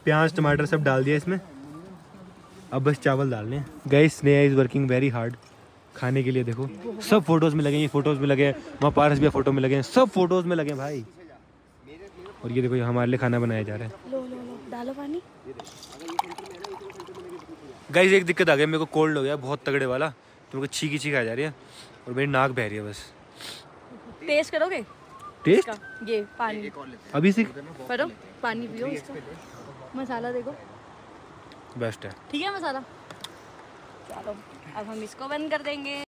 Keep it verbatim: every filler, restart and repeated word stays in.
प्याज टमाटर सब डाल दिया इसमें, अब बस चावल डालने हैं। Guys Sneha is working very hard खाने के लिए। देखो सब फोटोज़ में लगे हैं, फोटोज़ में लगे हैं, वहाँ पारस भी फोटो में लगे हैं, सब फोटोज़ में लगे हैं भाई। और ये देखो ये हमारे लिए खाना बनाया जा रहा है। लो लो लो डालो पानी। गाइस एक दिक्कत आ गई, मेरे को कोल्ड हो गया बहुत तगड़े वाला, तो मेरे को छींकी छींक आ जा रही है और मेरी नाक बह रही है बस। टेस्ट करोगे? टेस्ट ये पानी अभी से करो, पानी पियो इसका। मसाला देखो बेस्ट है। ठीक है मसाला। चलो अब हम इसको बंद कर देंगे।